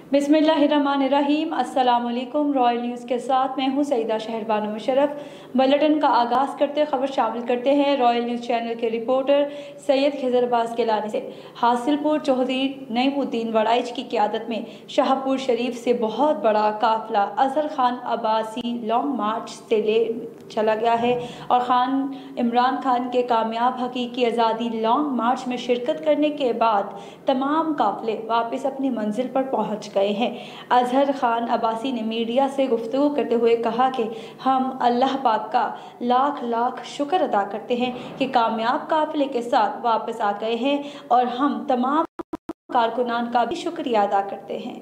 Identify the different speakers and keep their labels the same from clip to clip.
Speaker 1: बिस्मिल्लाहिर्रहमानिर्रहीम। अस्सलाम वालेकुम। रॉयल न्यूज़ के साथ मैं हूँ सईदा शहरबानो मुशर्रफ। बुलेटिन का आगाज़ करते खबर शामिल करते हैं रॉयल न्यूज़ चैनल के रिपोर्टर सैयद खिजर अब्बास गिलानी से। हासिलपुर चौधरी नईमुद्दीन वड़ाइच की क़यादत में शाहपुर शरीफ से बहुत बड़ा काफिला अजहर खान अब्बासी लॉन्ग मार्च से ले चला गया है और इमरान खान के कामयाब हकीकी आज़ादी लॉन्ग मार्च में शिरकत करने के बाद तमाम काफिले वापस अपनी मंजिल पर पहुँच गए हैं। अजहर खान अब्बासी ने मीडिया से गुफ्तगू करते हुए कहा कि हम अल्लाह पाक का लाख लाख शुक्र अदा करते हैं कि कामयाब काफिले के साथ वापस आ गए हैं और हम तमाम कारकुनान का भी शुक्रिया अदा करते हैं।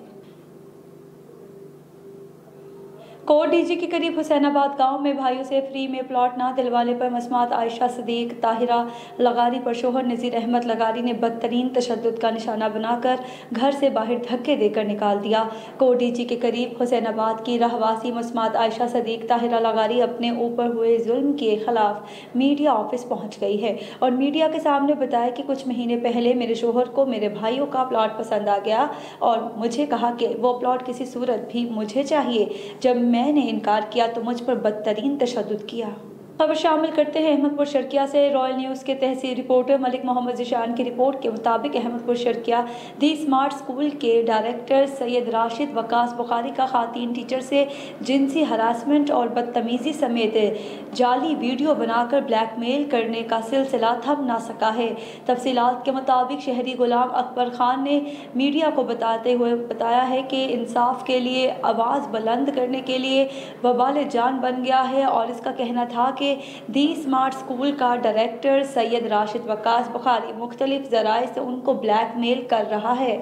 Speaker 1: कोट डीजी के करीब हुसैनाबाद गांव में भाइयों से फ्री में प्लॉट ना दिलवाने पर मसमात आयशा सदीक ताहिरा लगारी पर शोहर नज़ीर अहमद लगारी ने बदतरीन तशद्दुद का निशाना बनाकर घर से बाहर धक्के देकर निकाल दिया। कोट डीजी के करीब हुसैनाबाद की रहवासी मसमात आयशा सदीक ताहिरा लगारी अपने ऊपर हुए जुल्म के खिलाफ मीडिया ऑफिस पहुँच गई है और मीडिया के सामने बताया कि कुछ महीने पहले मेरे शोहर को मेरे भाइयों का प्लॉट पसंद आ गया और मुझे कहा कि वो प्लॉट किसी सूरत भी मुझे चाहिए। जब मैंने इनकार किया तो मुझ पर बदतरीन तशद्दुद किया। खबर शामिल करते हैं अहमदपुर शर्किया से। रॉयल न्यूज़ के तहसील रिपोर्टर मलिक मोहम्मद ज़िशान की रिपोर्ट के मुताबिक Ahmadpur Sharqia the smart school के डायरेक्टर सैयद राशिद वकास बुखारी का खातीन टीचर से जिनसी हरासमेंट और बदतमीज़ी समेत जाली वीडियो बनाकर ब्लैकमेल करने का सिलसिला थम ना सका है। तफसीलात के मुताबिक शहरी गुलाम अकबर खान ने मीडिया को बताते हुए बताया है कि इंसाफ के लिए आवाज़ बुलंद करने के लिए वबाल जान बन गया है और इसका कहना था कि दी स्मार्ट स्कूल का डायरेक्टर सैयद राशिद वकास बुखारी मुख्तलिफ ज़राए से उनको ब्लैकमेल कर रहा है।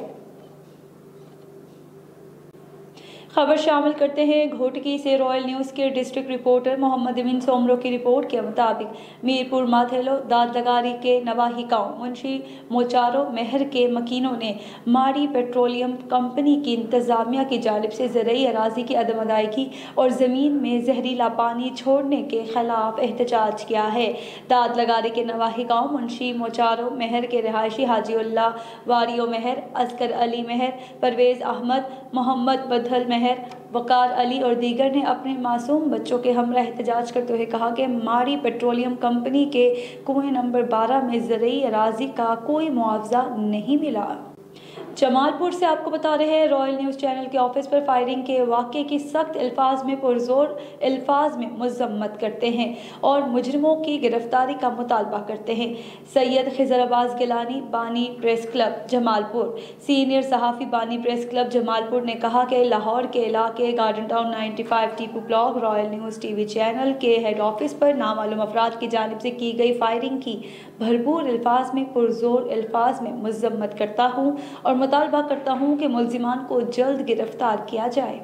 Speaker 1: खबर शामिल करते हैं घोटकी से। रॉयल न्यूज़ के डिस्ट्रिक्ट रिपोर्टर मोहम्मद अमीन सोमरो की रिपोर्ट के मुताबिक मीरपुर माथेलो दादलगारी के नवाही गांव मुंशी मोचारो महर के मकीनों ने माड़ी पेट्रोलियम कंपनी की इंतज़ामिया की जानिब से ज़रूरी अराजी की अदम अदायगी और ज़मीन में जहरीला पानी छोड़ने के खिलाफ एहतजाज किया है। दादलगारी के नवाही गाँव मुंशी मोचारो महर के रहायशी हाजीउल्ला वारियो महर, असगर अली महर, परवेज़ अहमद, मोहम्मद बदल महर, वकार अली और दीगर ने अपने मासूम बच्चों के हमरा एहतजाज करते हुए कहा कि माड़ी पेट्रोलियम कंपनी के कुएं नंबर 12 में ज़रूरी अराजी का कोई मुआवजा नहीं मिला। जमालपुर से आपको बता रहे हैं रॉयल न्यूज़ चैनल के ऑफिस पर फायरिंग के वाक़े की सख्त अल्फाज में पुरजोर अल्फाज में मज़म्मत करते हैं और मुजरिमों की गिरफ्तारी का मुतालबा करते हैं। सैयद खिजर अब्बास गिलानी बानी प्रेस क्लब जमालपुर सीनियर सहाफ़ी बानी प्रेस क्लब जमालपुर ने कहा कि लाहौर के इलाके garden town 95 Tipu block royal news TV channel के हेड ऑफिस पर नामालूम अफराद की जानिब से की गई फायरिंग की भरपूर अल्फाज में पुरजोर अल्फाज में मज़म्मत करता हूँ और मुतालबा करता हूँ कि मुल्ज़िमान को जल्द गिरफ्तार किया जाए।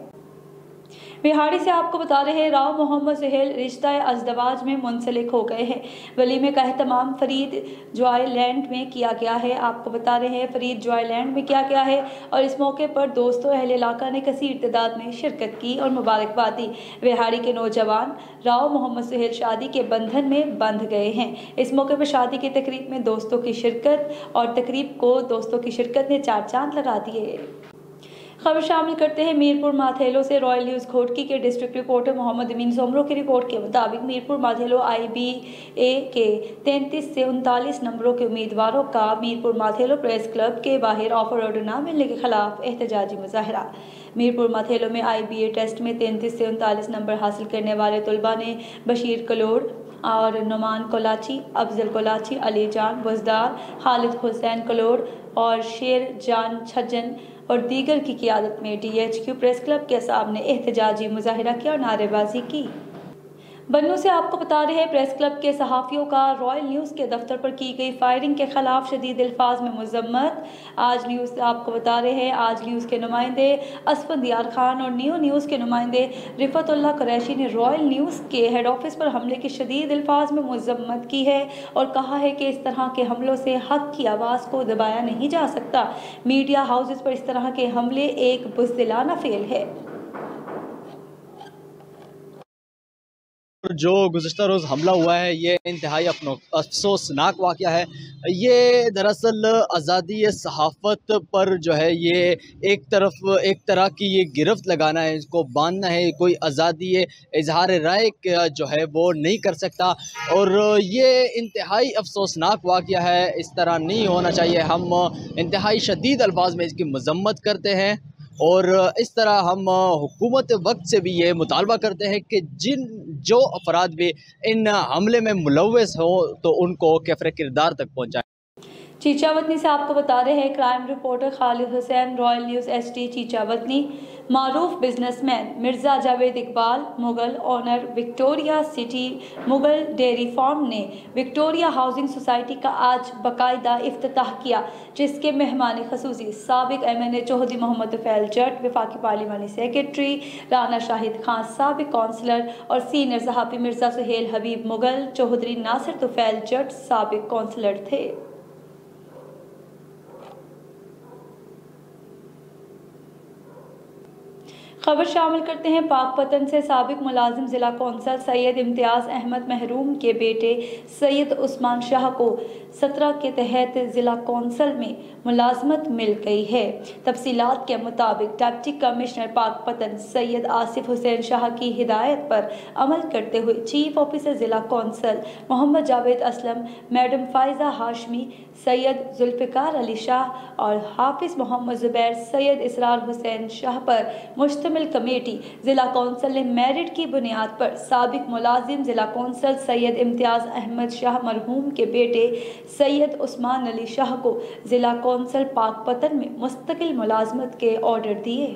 Speaker 1: बिहाड़ी से आपको बता रहे हैं राव मोहम्मद सुहेल रिश्ता अज़दवाज में मुंसलिक हो गए हैं। वलीमे का एहतमाम फरीद जॉयलैंड में किया गया है। आपको बता रहे हैं फरीद जॉयलैंड में किया गया है और इस मौके पर दोस्तों अहले इलाका ने कसीर तादाद में शिरकत की और मुबारकबाद दी। बिहाड़ी के नौजवान राव मोहम्मद सुहेल शादी के बंधन में बंध गए हैं। इस मौके पर शादी की तकरीब में दोस्तों की शिरकत और तकरीब को दोस्तों की शिरकत ने चार चांद लगा दिए। खबर शामिल करते हैं मीरपुर माथेलो से। रॉयल न्यूज़ घोटकी के डिस्ट्रिक्ट रिपोर्टर मोहम्मद अमीन सोमरो की रिपोर्ट के मुताबिक मीरपुर माथेलो IBA के 33 से 39 नंबरों के उम्मीदवारों का मीरपुर माथेलो प्रेस क्लब के बाहर ऑफर ऑर्डर न मिलने के खिलाफ एहतजाजी मुजाहरा। मीरपुर माथेलो में IBA टेस्ट में 33 से 39 नंबर हासिल करने वाले तलबा ने बशीर कलोड़ और नुमान कोलाची, अफजल कोलाची, अली जान बुजदार, खालिद हुसैन कलोड़ और शेर जान छज्जन और दीगर की क़ियादत में DHQ प्रेस क्लब के सामने एहतजाजी मुजाहिरा किया और नारेबाजी की। बन्नू से आपको बता रहे हैं प्रेस क्लब के सहाफ़ियों का रॉयल न्यूज़ के दफ्तर पर की गई फायरिंग के खिलाफ शदीद अल्फाज में मज़म्मत। आज न्यूज़ से आपको बता रहे हैं आज न्यूज़ के नुमाइंदे असफंदियार खान और न्यू न्यूज़ के नुमाइंदे रिफ़तुल्लाह कुरैशी ने रॉयल न्यूज़ के हेड ऑफिस पर हमले की शदीद अल्फाज में मज़म्मत की है और कहा है कि इस तरह के हमलों से हक़ की आवाज़ को दबाया नहीं जा सकता। मीडिया हाउसेस पर इस तरह के हमले एक बुज़दिलाना फ़ेल है।
Speaker 2: जो गुज़िश्ता रोज़ हमला हुआ है ये इंतहाई अफसोसनाक वाक़या है। ये दरअसल आज़ादी सहाफ़त पर जो है ये एक तरह की ये गिरफ्त लगाना है, इसको बांधना है। कोई आज़ादी इज़हार राय का जो है वो नहीं कर सकता और ये इंतहाई अफसोसनाक वाक़या है। इस तरह नहीं होना चाहिए। हम इंतहाई शदीद अल्फाज में इसकी मज़म्मत करते हैं और इस तरह हम हुकूमत वक्त से भी ये मुतालबा करते हैं कि जो अफराद भी इन हमले में मुलव्वस हो तो उनको कैफ़र किरदार तक पहुँचाएँ।
Speaker 1: चीचावतनी से आपको बता रहे हैं crime reporter Khalid Hussain, royal news ST Chichawatni. मारूफ businessman Mirza Javed Iqbal, Mughal owner Victoria city Mughal dairy farm ने विक्टोरिया हाउसिंग सोसाइटी का आज बाकायदा इफ्तिताह किया, जिसके मेहमान खसूसी साबिक MNA चौधरी मोहम्मद तुफैल जट, वफाकी पार्लिमानी सेक्रेटरी राना शाहिद खान, साबिक कौंसलर और सीनियर सहाफ़ी मिर्ज़ा सुहेल हबीब मुगल, चौधरी नासिर तुफैल जट साबिक कौंसलर थे। खबर शामिल करते हैं पाकपतन से। साबिक मुलाजिम ज़िला कौंसल सैयद इम्तियाज़ अहमद महरूम के बेटे सैयद उस्मान शाह को 17 के तहत ज़िला कौंसल में मुलाजमत मिल गई है। तफसीलात के मुताबिक डिप्टी कमिश्नर पाकपतन सैयद आसिफ हुसैन शाह की हिदायत पर अमल करते हुए चीफ ऑफिसर ज़िला कौंसल मोहम्मद जावेद असलम, मैडम फ़ाइज़ा हाशमी, सैयद जुल्फ़िकार अली शाह और हाफिज़ मोहम्मद ज़ुबैर सैयद इसरार हुसैन शाह पर मुश्तमिल कमेटी ज़िला कौंसल ने मेरिट की बुनियाद पर साबिक मुलाजिम ज़िला कौंसल सैयद इम्तियाज़ अहमद शाह मरहूम के बेटे सैयद उस्मान अली शाह को ज़िला कौंसल पाकपतन में मुस्तकिल मुलाजमत के ऑर्डर दिए।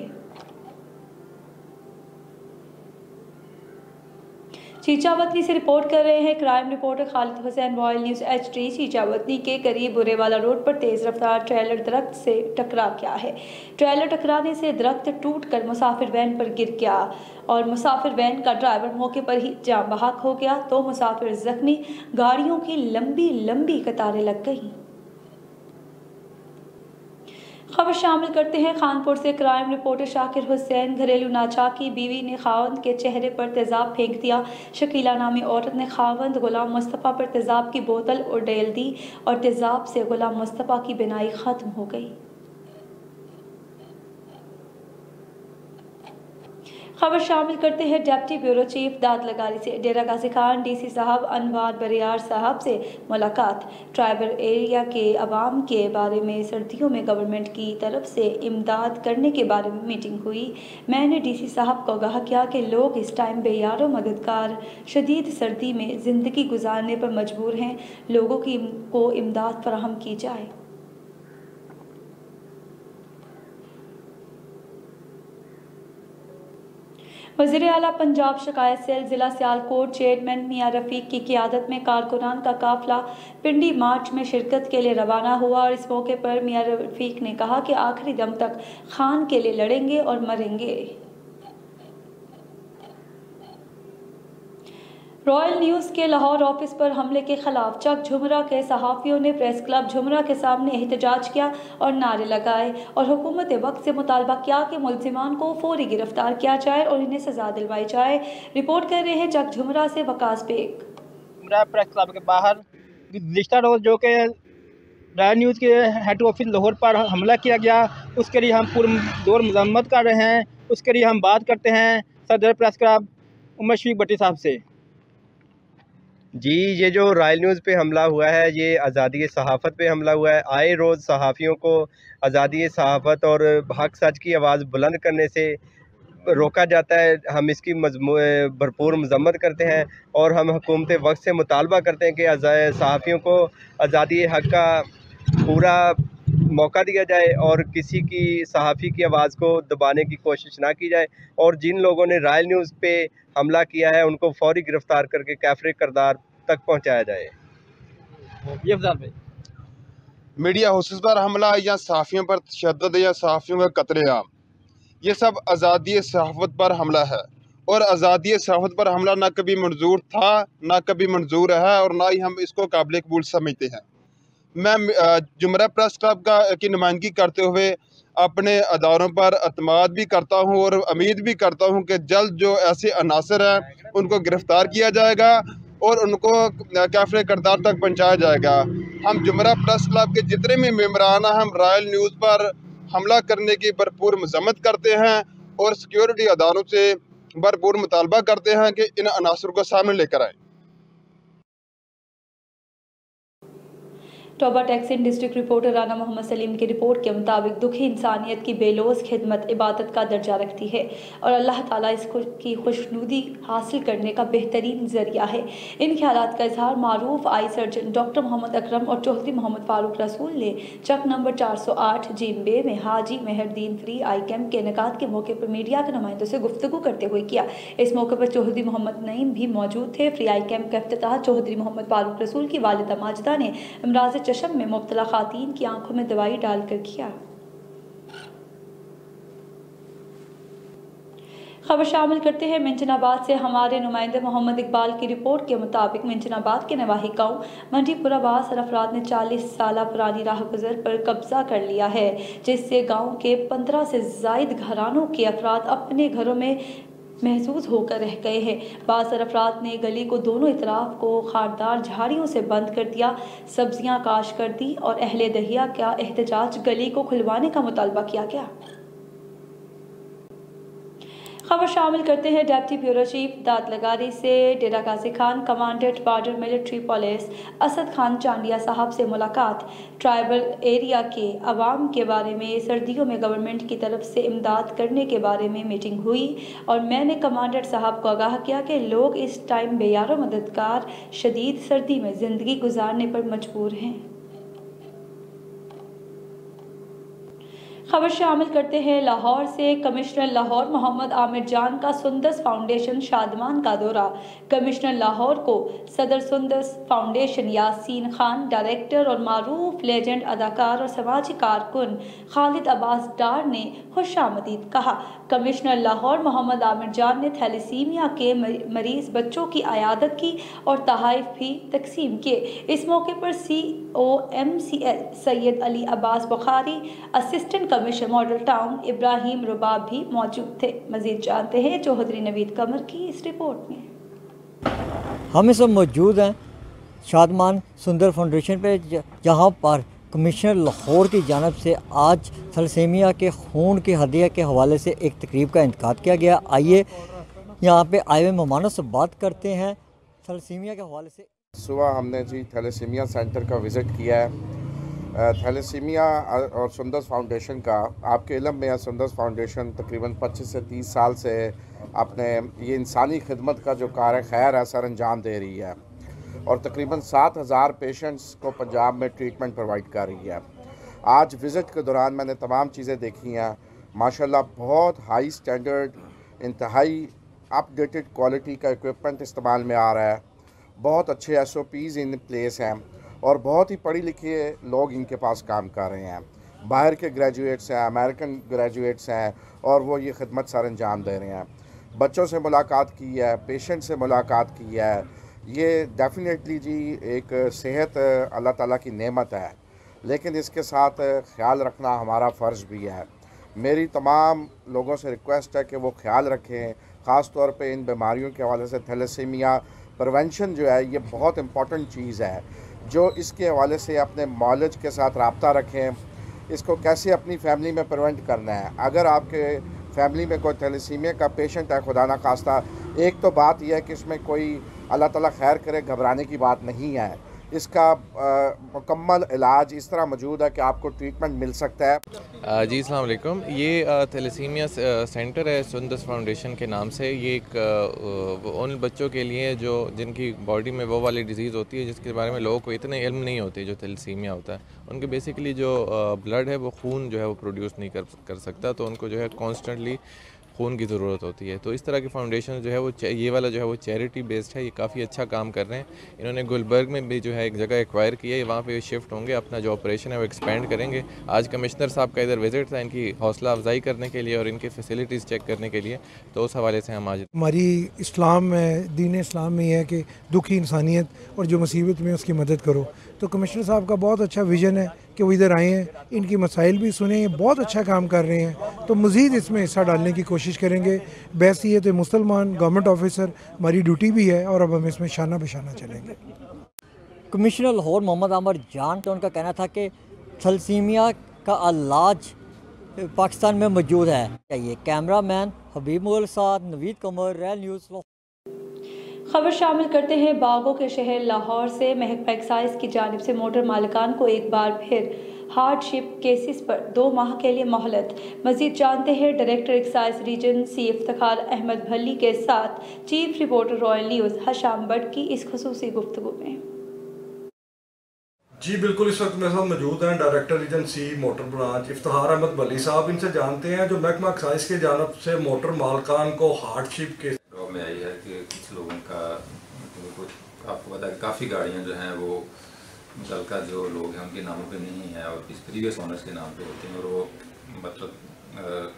Speaker 1: चीचावतनी से रिपोर्ट कर रहे हैं crime reporter Khalid Hussain, royal news HD। Chichawatni के करीब बुरेवाला रोड पर तेज़ रफ्तार ट्रेलर दरख्त से टकरा गया है। ट्रेलर टकराने से दरख्त टूटकर मुसाफिर वैन पर गिर गया और मुसाफिर वैन का ड्राइवर मौके पर ही जान बहक हो गया तो मुसाफिर जख्मी। गाड़ियों की लंबी लंबी कतारें लग गईं। खबर शामिल करते हैं खानपुर से। क्राइम रिपोर्टर शाकिर हुसैन, घरेलू नाचाकी बीवी ने खावंद के चेहरे पर तेजाब फेंक दिया। शकीला नामी औरत ने खावंद गुलाम मुस्तफ़ा पर तेजाब की बोतल उड़ेल दी और तेजाब से गुलाम मुस्तफ़ा की बिनाई खत्म हो गई। खबर शामिल करते हैं डिप्टी ब्यूरो चीफ दाद लगारी से। डेरा गाजी खान DC साहब अनवार बरियार साहब से मुलाकात। ट्राइबल एरिया के अवाम के बारे में सर्दियों में गवर्नमेंट की तरफ से इमदाद करने के बारे में मीटिंग हुई। मैंने DC साहब को आगाह किया कि लोग इस टाइम बेयारो मददगार शदीद सर्दी में ज़िंदगी गुजारने पर मजबूर हैं, लोगों को इमदाद फराहम की जाए। वज़ीर आला पंजाब शिकायत सेल ज़िला सियालकोट चेयरमैन मियां रफ़ीक की क़ियादत में कारकुनान का काफ़िला पिंडी मार्च में शिरकत के लिए रवाना हुआ और इस मौके पर मियां रफ़ीक ने कहा कि आखिरी दम तक खान के लिए लड़ेंगे और मरेंगे। रॉयल न्यूज़ के लाहौर ऑफिस पर हमले के खिलाफ चक झुमरा के सहाफ़ियों ने प्रेस क्लब झुमरा के सामने एहतजाज किया और नारे लगाए और हुकूमत वक्त से मुतालबा किया कि मुलजिमान को फौरी गिरफ्तार किया जाए और इन्हें सजा दिलवाई जाए। रिपोर्ट कर रहे हैं चक झुमरा से वकास बेग।
Speaker 3: प्रेस क्लब के बाहर गुज़िश्ता रोज़ जो कि रॉयल न्यूज़ के हेड ऑफिस लाहौर पर हमला किया गया, उसके लिए हम पुरजोर मज़म्मत कर रहे हैं। उसके लिए हम बात करते हैं सदर प्रेस क्लब उमर शफीक भट्टी साहब से।
Speaker 4: जी, ये जो रॉयल न्यूज़ पे हमला हुआ है ये आज़ादी सहाफ़त पे हमला हुआ है। आए रोज़ सहाफ़ियों को आज़ादी सहाफ़त और हक सच की आवाज़ बुलंद करने से रोका जाता है। हम इसकी भरपूर मज़म्मत करते हैं और हम हुकूमत वक्त से मुतालबा करते हैं कि सहाफ़ियों को आज़ादी हक का पूरा मौका दिया जाए और किसी की सहाफ़ी की आवाज़ को दबाने की कोशिश ना की जाए और जिन लोगों ने रॉयल न्यूज़ पे हमला किया है उनको फौरी गिरफ़्तार करके कैफ़र किरदार तक पहुंचाया जाए।
Speaker 5: मीडिया हाउसेस पर हमला या सहाफ़ियों पर तशद्दुद या सहाफ़ियों का कत्लेआम, ये सब आज़ादी सहाफ़त पर हमला है और आज़ादी सहाफ़त पर हमला ना कभी मंजूर था, ना कभी मंजूर है और ना ही हम इसको काबिल कबूल समझते हैं। मैं जुमरा प्रेस क्लब की नुमाइंदगी करते हुए अपने अदारों पर अतमाद भी करता हूँ और उम्मीद भी करता हूँ कि जल्द जो ऐसे अनासर हैं उनको गिरफ़्तार किया जाएगा और उनको काफ़िले किरदार तक पहुँचाया जाएगा। हम जुमरा प्रेस क्लब के जितने भी मेम्बरान हैं, हम रॉयल न्यूज़ पर हमला करने की भरपूर मजम्मत करते हैं और सिक्योरिटी अदारों से भरपूर मुतालबा करते हैं कि इन अनासर को सामने लेकर आएँ।
Speaker 1: Toba टैक्सिन district reporter Rana Mohammad Salim की रिपोर्ट के मुताबिक दुखी इंसानियत की बेलोज खिदमत इबादत का दर्जा रखती है और अल्लाह ताला इसकी खुशनुदी हासिल करने का बेहतरीन ज़रिया है। इन ख्यालात का इजहार मारूफ eye surgeon doctor Mohammad Akram और चौधरी मोहम्मद फारूक रसूल ने चक नंबर 408 जिम्बे में Haji Mehardin free eye camp के इनेकाद के मौके पर मीडिया के नुमाइंदों से गुफ्तगू करते हुए किया। इस मौके पर चौधरी मोहम्मद नईम भी मौजूद थे। फ्री आई कैम्प का इफ्तिताह चौधरी मोहम्मद फारूक रसूल की वालिदा माजिदा ने इमराज चशम में मुब्तला खातीन की आंखों में दवाई डालकर किया। खबर शामिल करते हैं मिंचनाबाद से। हमारे नुमाइंदे मोहम्मद इकबाल की रिपोर्ट के मुताबिक मिंचनाबाद के नवाही गांव मंडीपुरा बास अफराद ने 40 साल पुरानी राह गुजर पर कब्जा कर लिया है, जिससे गांव के 15 से जायद घरानों के अफराद अपने घरों में महसूस होकर रह गए हैं। बाज़ अफराद ने गली को दोनों इतराफ को खारदार झाड़ियों से बंद कर दिया, सब्जियां काश कर दी और अहले दहिया का एहतजाज गली को खुलवाने का मुतालबा किया गया। खबर शामिल करते हैं डिप्टी ब्यूरो चीफ दादलगारी से। Dera Ghazi Khan commandant border military police Asad Khan Chandia साहब से मुलाकात। ट्राइबल एरिया के अवाम के बारे में सर्दियों में गवर्नमेंट की तरफ से इमदाद करने के बारे में मीटिंग हुई और मैंने कमांडेंट साहब को आगाह किया कि लोग इस टाइम बेयारो मददगार शदीद सर्दी में ज़िंदगी गुजारने पर मजबूर हैं। खबर शामिल करते हैं लाहौर से। कमिश्नर लाहौर मोहम्मद आमिर जान का सुंदस फाउंडेशन शादमान का दौरा। कमिश्नर लाहौर को सदर सुंदस फाउंडेशन यासीन खान, डायरेक्टर और मारूफ लेजेंड अदाकार और समाजी कारकुन खालिद अब्बास डार ने खुशामदीद कहा। कमिश्नर लाहौर मोहम्मद आमिर जान ने थैलेसीमिया के मरीज बच्चों की अयादत की और तहाइफ भी तकसीम किए। इस मौके पर COMCL Syed Ali Abbas Bukhari, assistant commissioner model town Ibrahim Rubab भी मौजूद थे। मजीद जानते हैं चौधरी नवीद कमर की इस रिपोर्ट में।
Speaker 6: हम सब मौजूद हैं शादमान सुंदर फाउंडेशन पे, जहाँ पर कमिश्नर लाहौर की जानब से आज थैलेसीमिया के खून के हदिया के हवाले से एक तकरीब का इनेकाद किया गया। आइए यहाँ पे आए हुए मेहमानों से बात करते हैं थैलेसीमिया के हवाले से।
Speaker 7: सुबह हमने जी थैलेसीमिया सेंटर का विज़िट किया है। थैलेसीमिया और सुंदस फाउंडेशन का, आपके इल्म में सुंदस फाउंडेशन तकरीबन 25 से 30 साल से अपने ये इंसानी खिदमत का जो कार खैर है सर अंजाम दे रही है और तकरीबन 7000 पेशेंट्स को पंजाब में ट्रीटमेंट प्रोवाइड कर रही है। आज विज़िट के दौरान मैंने तमाम चीज़ें देखी हैं। माशाल्लाह बहुत हाई स्टैंडर्ड, इंतहाई अपडेटेड क्वालिटी का इक्विपमेंट इस्तेमाल में आ रहा है। बहुत अच्छे SOPs इन प्लेस हैं और बहुत ही पढ़ी लिखे लोग इनके पास काम कर रहे हैं। बाहर के ग्रेजुएट्स हैं, अमेरिकन ग्रेजुएट्स हैं और वो ये खिदमत सर अंजाम दे रहे हैं। बच्चों से मुलाकात की है, पेशेंट से मुलाकात की है। ये डेफिनेटली जी एक सेहत अल्लाह ताला की नेमत है, लेकिन इसके साथ ख्याल रखना हमारा फ़र्ज़ भी है। मेरी तमाम लोगों से रिक्वेस्ट है कि वो ख्याल रखें, ख़ास तौर पे इन बीमारियों के हवाले से। थैलेसीमिया प्रिवेंशन जो है ये बहुत इम्पॉर्टेंट चीज़ है, जो इसके हवाले से अपने मॉलेज के साथ रब्ता रखें। इसको कैसे अपनी फैमिली में प्रिवेंट करना है। अगर आपके फैमिली में कोई थैलेसीमिया का पेशेंट है, खुदा ना खास्ता, एक तो बात यह है कि इसमें कोई अल्लाह ताला खैर करे घबराने की बात नहीं है। इसका मुकम्मल इलाज इस तरह मौजूद है कि आपको ट्रीटमेंट मिल सकता है।
Speaker 8: जी अस्सलाम वालेकुम। ये थैलेसीमिया सेंटर है सुंदस फाउंडेशन के नाम से। ये एक उन बच्चों के लिए जो जिनकी बॉडी में वो वाली डिज़ीज़ होती है जिसके बारे में लोगों को इतने इल्म नहीं होती, जो थैलेसीमिया होता है। उनके बेसिकली जो ब्लड है वो खून जो है वो प्रोड्यूस नहीं कर सकता, तो उनको जो है कॉन्स्टेंटली खून की ज़रूरत होती है। तो इस तरह की फाउंडेशन जो है वो ये वाला जो है वो चैरिटी बेस्ड है। ये काफ़ी अच्छा काम कर रहे हैं। इन्होंने गुलबर्ग में भी जो है एक जगह एक्वायर की है, वहाँ पे शिफ्ट होंगे, अपना जो ऑपरेशन है वो एक्सपेंड करेंगे। आज कमिश्नर साहब का इधर विजिट था इनकी हौसला अफजाई करने के लिए और इनकी फैसिलिटीज़ चेक करने के लिए, तो उस हवाले से हम आज।
Speaker 9: हमारी इस्लाम में, दीन इस्लाम में है कि दुखी इंसानियत और जो मुसीबत में उसकी मदद करो। तो कमिश्नर साहब का बहुत अच्छा विज़न है कि वो इधर आए हैं, इनकी मसाइल भी सुने, बहुत अच्छा काम कर रहे हैं, तो मज़ीद इसमें हिस्सा डालने की कोशिश करेंगे। बैसियत मुसलमान गवर्नमेंट ऑफिसर हमारी ड्यूटी भी है और अब हम इसमें शाना बशाना चलेंगे।
Speaker 6: कमिश्नर लाहौर मोहम्मद आमर जान का उनका कहना था कि थैलेसीमिया का इलाज पाकिस्तान में मौजूद है। ये कैमरामैन हबीब मुगल साथ नवीद कमर, रैल न्यूज़।
Speaker 1: खबर शामिल करते हैं बागों के शहर लाहौर से। महकमा एक्साइज की जानिब से मोटर मालिकान को एक बार फिर हार्डशिप केसेस पर 2 माह के लिए मोहलत। मजीद जानते हैं director excise region C Iftikhar Ahmed Bhalli के साथ chief reporter royal news Hasham Butt की इस खुसूसी गुफ्तगू में।
Speaker 10: जी बिल्कुल, इस वक्त मेरे साथ मौजूद हैं director region C motor branch Iftikhar Ahmed Bhalli साहब। इनसे जानते हैं जो महकमा एक्साइज की जानिब से मोटर मालिकान को हार्डशिप के
Speaker 11: में आई है कि कुछ लोगों का कुछ आपको पता है काफ़ी गाड़ियां जो हैं वो मुतल्लिका जो लोग हैं उनके नामों पे नहीं है और किसी प्रीवियस ओनर्स के नाम पे होते हैं और वो मतलब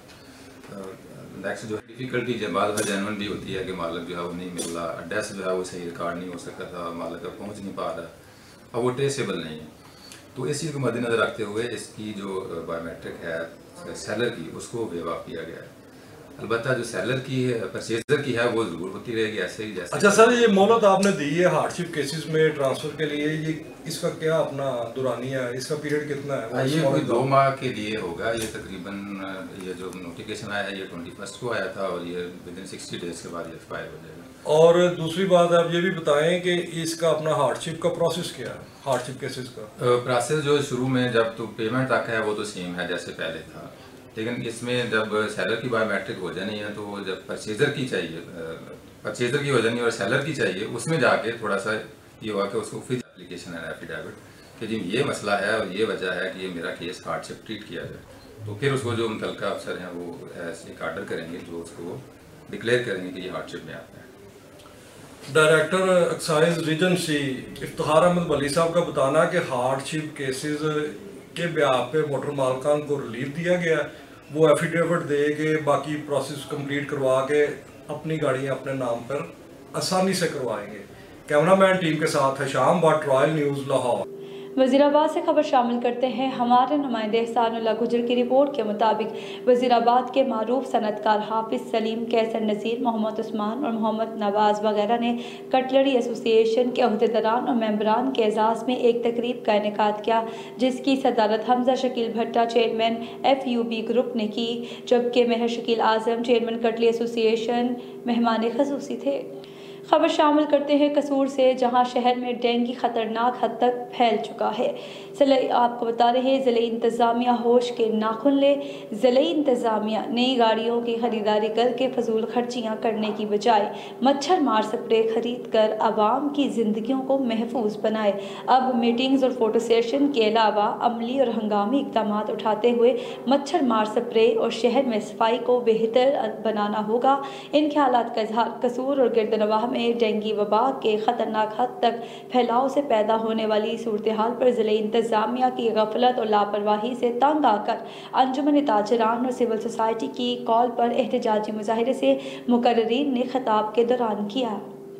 Speaker 11: नेक्स्ट जो डिफ़िकल्टी जब बाद में जेन्युइन भी होती है कि मालिक जो है वो नहीं मिल रहा, एड्रेस जो है वो सही रिकॉर्ड नहीं हो सकता था, मालिक पहुँच नहीं पा रहा और वो ट्रेसेबल नहीं है। तो इस चीज़ को मद्देनज़र रखते हुए इसकी जो बायोमेट्रिक है सेलर की उसको वेव ऑफ किया गया है। अलबत्ता जो सेलर की है परचेजर की है वो ज़रूर होती रहेगी ऐसे ही जैसे।
Speaker 10: अच्छा सर, ये मोहलत आपने दी है हार्डशिप केसेस में ट्रांसफ़र के लिए, ये इसका क्या अपना दुरानिया है, इसका पीरियड कितना है?
Speaker 11: ये कोई 2 माह के लिए होगा। ये तकरीबन ये जो नोटिफिकेशन आया है ये 21 को आया था और ये विदिन 60 डेज़ के बाद ये एक्सपायर हो जाएगा।
Speaker 10: और दूसरी बात आप ये भी बताएं कि इसका अपना हार्डशिप का प्रोसेस क्या है, हार्डशिप केसेस का
Speaker 11: प्रोसेस जो शुरू में जब तो पेमेंट तक है वो तो सेम है जैसे पहले था, लेकिन इसमें जब सेलर की बायोमेट्रिक हो जानी है तो जब परचेजर की चाहिए, परचेजर की हो जानी है और सेलर की चाहिए, उसमें जाके थोड़ा सा ये हुआ कि उसको फिर एप्लीकेशन है एफिडेविट कि जी ये मसला है और ये वजह है कि ये मेरा केस हार्डशिप ट्रीट किया जाए। तो फिर उसको जो मुतल्लिका अफसर हैं वो एक आर्डर करेंगे जो उसको डिक्लेयर करेंगे कि ये हार्डशिप में आता है।
Speaker 10: Director excise region C Iftikhar Ahmed Bhalli साहब का बताना कि हार्डशिप केसेस के ब्याह पे मोटर मालिकान को रिलीफ दिया गया, वो एफिडेविट दे के बाकी प्रोसेस कंप्लीट करवा के अपनी गाड़ियां अपने नाम पर आसानी से करवाएंगे। कैमरामैन टीम के साथ हशाम बट, रॉयल न्यूज़ लाहौर।
Speaker 1: वज़ीराबाद से खबर शामिल करते हैं। हमारे नुमाइंदे एहसानुल्लाह गुजर की रिपोर्ट के मुताबिक वज़ीराबाद के मारूफ सनतकार हाफिज़ सलीम, कैसर नज़ीर, मोहम्मद उस्मान और मोहम्मद नवाज़ वगैरह ने कटलरी एसोसिएशन के अहदेदारान और मेंबरान के एजाज़ में एक तकरीब का इनेकाद किया, जिसकी सदारत हमजा शकील भट्टा चेयरमैन FUB ग्रुप ने की, जबकि Mehar Shakeel Azam chairman cutlery association मेहमान खसूसी थे। खबर शामिल करते हैं कसूर से, जहां शहर में डेंगू खतरनाक हद तक फैल चुका है। आपको बता रहे हैं ज़िले इंतज़ामिया होश के नाखुन ले। ज़िले इंतज़ामिया नई गाड़ियों की ख़रीदारी करके फजूल खर्चियाँ करने की बजाय मच्छर मार स्प्रे खरीद कर आवाम की ज़िंदगियों को महफूज बनाए। अब मीटिंग्स और फोटो सेशन के अलावा अमली और हंगामी इक़दाम उठाते हुए मच्छर मार स्प्रे और शहर में सफाई को बेहतर बनाना होगा। इन ख्यालात का इजहार कसूर और गिरदनवाह में डेंगू वबा के ख़तरनाक हद तक फैलाव से पैदा होने वाली सूरत हाल पर ज़िले इंतज़ामिया की गफलत और लापरवाही से तंग आकर अंजुमन ताजरान और सिविल सोसाइटी की कॉल पर एहतजाजी मुजाहिरे से मुकर्रीन ने खिताब के दौरान किया।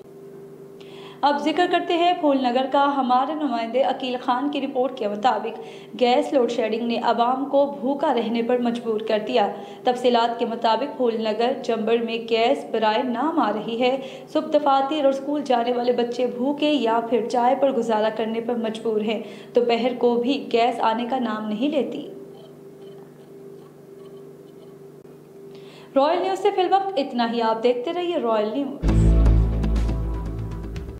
Speaker 1: अब जिक्र करते हैं फूलनगर का। हमारे नुमाइंदे अकील खान की रिपोर्ट के मुताबिक गैस लोड शेडिंग ने आवाम को भूखा रहने पर मजबूर कर दिया। तफसीलात के मुताबिक फूलनगर चंबर में गैस बराए नाम आ रही है। सुबह दफातर और स्कूल जाने वाले बच्चे भूखे या फिर चाय पर गुजारा करने पर मजबूर हैं। दोपहर को भी गैस आने का नाम नहीं लेती। रॉयल न्यूज़ से फिलवक्त इतना ही। आप देखते रहिए रॉयल न्यूज़।